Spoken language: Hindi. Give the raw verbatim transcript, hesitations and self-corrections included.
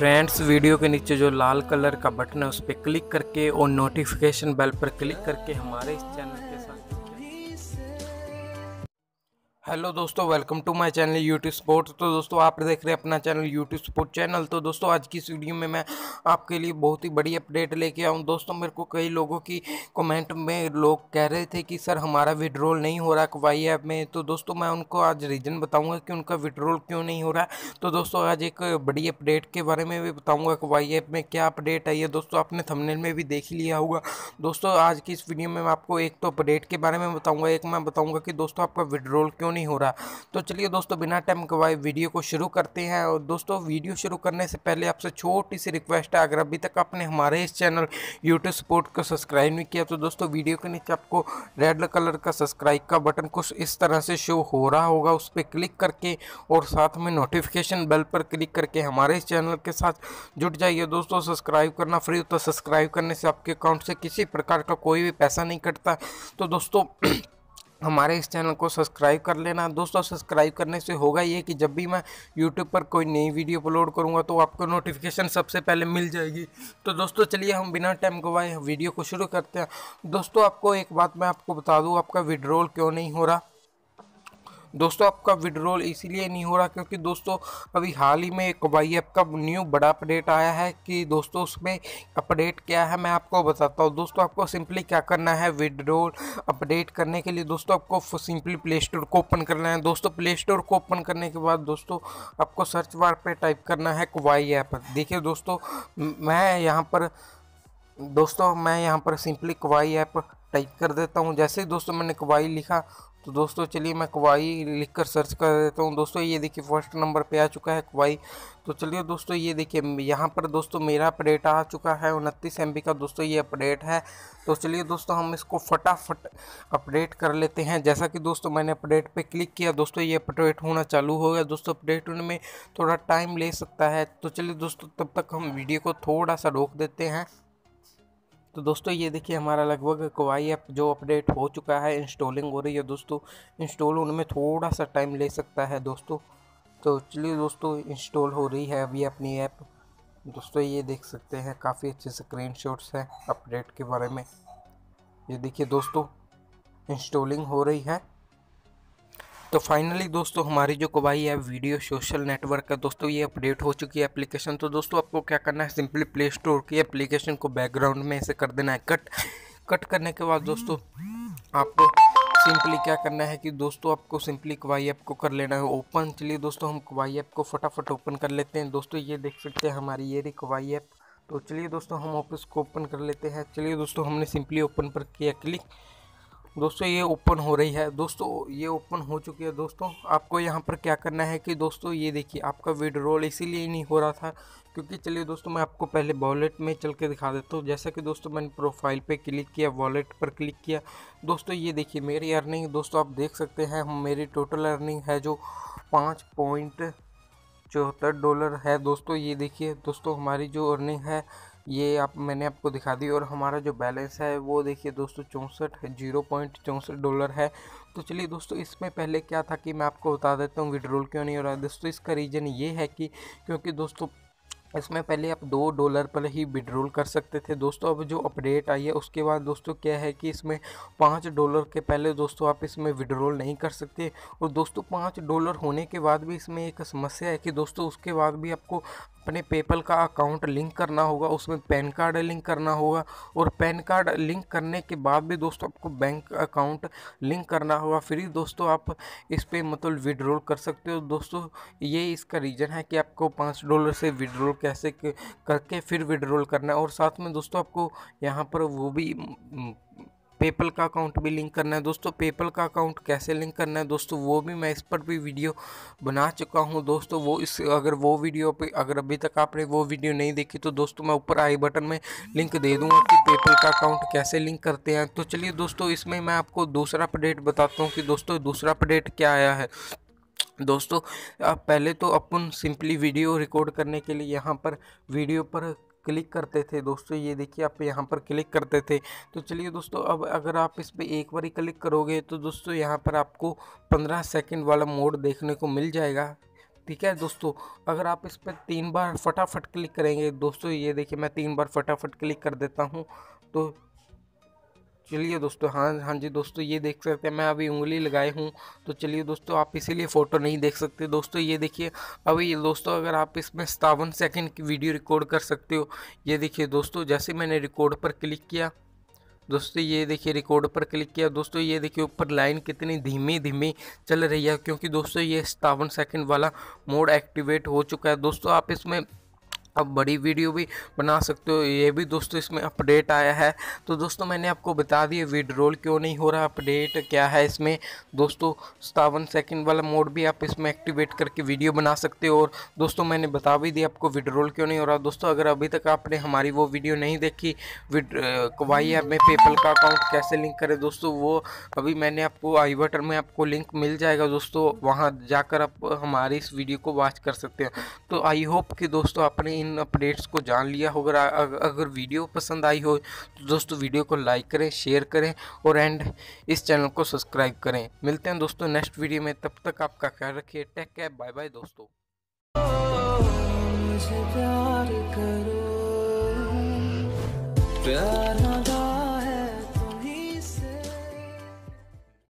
फ्रेंड्स, वीडियो के नीचे जो लाल कलर का बटन है उस पर क्लिक करके और नोटिफिकेशन बेल पर क्लिक करके हमारे इस चैनल के साथ। हेलो दोस्तों, welcome to my channel YouTube sport. तो दोस्तों आप देख रहे हैं अपना चैनल यूट्यूब स्पोर्ट चैनल। तो दोस्तों आज की इस वीडियो में मैं आपके लिए बहुत ही बड़ी अपडेट लेके आऊँ। दोस्तों मेरे को कई लोगों की कमेंट में लोग कह रहे थे कि सर हमारा विड्रॉल नहीं हो रहा क्वाई ऐप में। तो दोस्तों मैं उनको आज रीज़न बताऊँगा कि उनका विड्रॉल क्यों नहीं हो रहा है। तो दोस्तों आज एक बड़ी अपडेट के बारे में भी बताऊँगा क्वाई ऐप में क्या अपडेट आई है। दोस्तों आपने थंबनेल में भी देख ही लिया होगा। दोस्तों आज की इस वीडियो में मैं आपको एक तो अपडेट के बारे में बताऊँगा, एक मैं बताऊँगा कि दोस्तों आपका विड्रॉल क्यों नहीं हो रहा। तो चलिए दोस्तों बिना टाइम गवाए वीडियो को शुरू करते हैं। और दोस्तों वीडियो शुरू करने से पहले आपसे छोटी सी रिक्वेस्ट है, अगर अभी तक आपने हमारे इस चैनल यूट्यूब स्पोर्ट को सब्सक्राइब नहीं किया तो दोस्तों वीडियो के नीचे आपको रेड कलर का सब्सक्राइब का बटन कुछ इस तरह से शो हो रहा होगा, उस पर क्लिक करके और साथ में नोटिफिकेशन बेल पर क्लिक करके हमारे इस चैनल के साथ जुट जाइए। दोस्तों सब्सक्राइब करना फ्री होता है, सब्सक्राइब करने से आपके अकाउंट से किसी प्रकार का कोई भी पैसा नहीं कटता। तो दोस्तों हमारे इस चैनल को सब्सक्राइब कर लेना। दोस्तों सब्सक्राइब करने से होगा ये कि जब भी मैं यूट्यूब पर कोई नई वीडियो अपलोड करूंगा तो आपको नोटिफिकेशन सबसे पहले मिल जाएगी। तो दोस्तों चलिए हम बिना टाइम गवाए वीडियो को शुरू करते हैं। दोस्तों आपको एक बात मैं आपको बता दूं, आपका विड्रॉल क्यों नहीं हो रहा। दोस्तों आपका विड्रॉल इसीलिए नहीं हो रहा क्योंकि दोस्तों अभी हाल ही में एक क्वाई ऐप का न्यू बड़ा अपडेट आया है। कि दोस्तों उसमें अपडेट क्या है मैं आपको बताता हूँ। दोस्तों आपको सिंपली क्या करना है, विड्रॉल अपडेट करने के लिए दोस्तों आपको सिंपली प्ले स्टोर को ओपन करना है। दोस्तों प्ले स्टोर को ओपन करने के बाद दोस्तों आपको सर्च बार पर टाइप करना है क्वाई ऐप। देखिए दोस्तों मैं यहाँ पर दोस्तों मैं यहाँ पर सिंपली क्वाई ऐप टाइप कर देता हूँ। जैसे ही दोस्तों मैंने क्वाई लिखा तो दोस्तों चलिए मैं क्वाई लिखकर सर्च कर देता हूँ। दोस्तों ये देखिए फर्स्ट नंबर पे आ चुका है क्वाई। तो चलिए दोस्तों ये देखिए यहाँ पर दोस्तों मेरा अपडेट आ चुका है उनतीस एम बी का दोस्तों ये अपडेट है। तो चलिए दोस्तों हम इसको फटाफट अपडेट कर लेते हैं। जैसा कि दोस्तों मैंने अपडेट पे क्लिक किया, दोस्तों ये अपडेट होना चालू हो गया। दोस्तों अपडेट होने में थोड़ा टाइम ले सकता है। तो चलिए दोस्तों तब तक हम वीडियो को थोड़ा सा रोक देते हैं। तो दोस्तों ये देखिए हमारा लगभग क्वाई ऐप जो अपडेट हो चुका है, इंस्टॉलिंग हो रही है। दोस्तों इंस्टॉल होने में थोड़ा सा टाइम ले सकता है दोस्तों। तो चलिए दोस्तों इंस्टॉल हो रही है अभी अपनी ऐप। दोस्तों ये देख सकते हैं काफ़ी अच्छे स्क्रीनशॉट्स हैं अपडेट के बारे में। ये देखिए दोस्तों इंस्टॉलिंग हो रही है। तो फाइनली दोस्तों हमारी जो क्वाई है वीडियो सोशल नेटवर्क है दोस्तों ये अपडेट हो चुकी है एप्लीकेशन। तो दोस्तों आपको क्या करना है, सिंपली प्ले स्टोर की एप्लीकेशन को बैकग्राउंड में ऐसे कर देना है कट। कट करने के बाद दोस्तों आपको सिंपली क्या करना है कि दोस्तों आपको सिंपली क्वाई ऐप को कर लेना है ओपन। चलिए दोस्तों हम क्वाई ऐप को फटाफट ओपन कर लेते हैं। दोस्तों ये देख सकते हैं हमारी ये रही क्वाई ऐप। तो चलिए दोस्तों हम ऑफिस को ओपन कर लेते हैं। चलिए दोस्तों हमने सिंपली ओपन पर किया क्लिक। दोस्तों ये ओपन हो रही है। दोस्तों ये ओपन हो चुकी है। दोस्तों आपको यहाँ पर क्या करना है कि दोस्तों ये देखिए आपका विड्रॉल इसीलिए नहीं हो रहा था क्योंकि चलिए दोस्तों मैं आपको पहले वॉलेट में चल के दिखा देता हूँ। जैसा कि दोस्तों मैंने प्रोफाइल पे क्लिक किया, वॉलेट पर क्लिक किया, दोस्तों ये देखिए मेरी अर्निंग दोस्तों आप देख सकते हैं। मेरी टोटल अर्निंग है जो पाँच पॉइंट चौहत्तर डॉलर है। दोस्तों ये देखिए दोस्तों हमारी जो अर्निंग है ये आप मैंने आपको दिखा दी। और हमारा जो बैलेंस है वो देखिए दोस्तों चौंसठ है, जीरो पॉइंट चौंसठ डॉलर है। तो चलिए दोस्तों इसमें पहले क्या था कि मैं आपको बता देता हूँ विड्रॉल क्यों नहीं हो रहा है। दोस्तों इसका रीज़न ये है कि क्योंकि दोस्तों इसमें पहले आप दो डॉलर पर ही विड्रॉल कर सकते थे। दोस्तों अब जो अपडेट आई है उसके बाद दोस्तों क्या है कि इसमें पाँच डॉलर के पहले दोस्तों आप इसमें विड्रॉल नहीं कर सकते। और दोस्तों पाँच डॉलर होने के बाद भी इसमें एक समस्या है कि दोस्तों उसके बाद भी आपको अपने पेपल का अकाउंट लिंक करना होगा, उसमें पैन कार्ड लिंक करना होगा। और पैन कार्ड लिंक करने के बाद भी दोस्तों आपको बैंक अकाउंट लिंक करना होगा, फिर दोस्तों आप इस पर मतलब विड्रॉल कर सकते हो। दोस्तों ये इसका रीज़न है कि आपको पाँच डॉलर से विड्रॉल कैसे करके फिर विड्रॉल करना है। और साथ में दोस्तों आपको यहाँ पर वो भी पेपल का अकाउंट भी लिंक करना है। दोस्तों पेपल का अकाउंट कैसे लिंक करना है दोस्तों वो भी मैं इस पर भी वीडियो बना चुका हूं। दोस्तों वो इस अगर वो वीडियो पे अगर अभी तक आपने वो वीडियो नहीं देखी तो दोस्तों मैं ऊपर आई बटन में लिंक दे दूंगा कि पेपल का अकाउंट कैसे लिंक करते हैं। तो चलिए दोस्तों इसमें मैं आपको दूसरा अपडेट बताता हूँ कि दोस्तों दूसरा अपडेट क्या आया है। दोस्तों आप पहले तो अपन सिंपली वीडियो रिकॉर्ड करने के लिए यहाँ पर वीडियो पर क्लिक करते थे। दोस्तों ये देखिए आप यहाँ पर क्लिक करते थे। तो चलिए दोस्तों अब अगर आप इस पर एक बार ही क्लिक करोगे तो दोस्तों यहाँ पर आपको पंद्रह सेकंड वाला मोड देखने को मिल जाएगा। ठीक है दोस्तों, अगर आप इस पर तीन बार फटाफट क्लिक करेंगे दोस्तों, ये देखिए मैं तीन बार फटाफट क्लिक कर देता हूँ। तो चलिए दोस्तों, हाँ हाँ जी दोस्तों, ये देख सकते हैं मैं अभी उंगली लगाए हूँ। तो चलिए दोस्तों, आप इसीलिए फ़ोटो नहीं देख सकते दोस्तों। ये देखिए अभी ये दोस्तों, अगर आप इसमें सत्तावन सेकंड की वीडियो रिकॉर्ड कर सकते हो। ये देखिए दोस्तों, जैसे मैंने रिकॉर्ड पर क्लिक किया दोस्तों, ये देखिए रिकॉर्ड पर क्लिक किया दोस्तों, ये देखिए ऊपर लाइन कितनी धीमी धीमी चल रही है, क्योंकि दोस्तों ये सत्तावन सेकंड वाला मोड एक्टिवेट हो चुका है दोस्तों। आप इसमें अब बड़ी वीडियो भी बना सकते हो, ये भी दोस्तों इसमें अपडेट आया है। तो दोस्तों मैंने आपको बता दिया विड्रॉल क्यों नहीं हो रहा, अपडेट क्या है इसमें दोस्तों। सत्तावन सेकंड वाला मोड भी आप इसमें एक्टिवेट करके वीडियो बना सकते हो। और दोस्तों मैंने बता भी दिया आपको विड्रॉल क्यों नहीं हो रहा दोस्तों। अगर अभी तक आपने हमारी वो वीडियो नहीं देखी, विड क्वाई ऐप में पेपल का अकाउंट कैसे लिंक करें दोस्तों, वो अभी मैंने आपको आई बटन में आपको लिंक मिल जाएगा दोस्तों, वहाँ जाकर आप हमारी इस वीडियो को वॉच कर सकते हो। तो आई होप कि दोस्तों आपने इन अपडेट्स को जान लिया होगा। अगर वीडियो पसंद आई हो तो दोस्तों वीडियो को लाइक करें, शेयर करें और एंड इस चैनल को सब्सक्राइब करें। मिलते हैं दोस्तों नेक्स्ट वीडियो में, तब तक आपका ख्याल रखिए। टेक केयर, बाय बाय दोस्तों। मुझे प्यार करो, प्यार